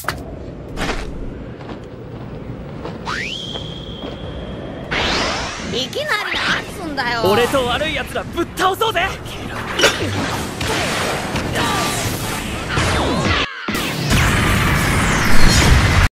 いきなりなんつんだよ。 俺と悪い奴らぶっ倒そうぜ。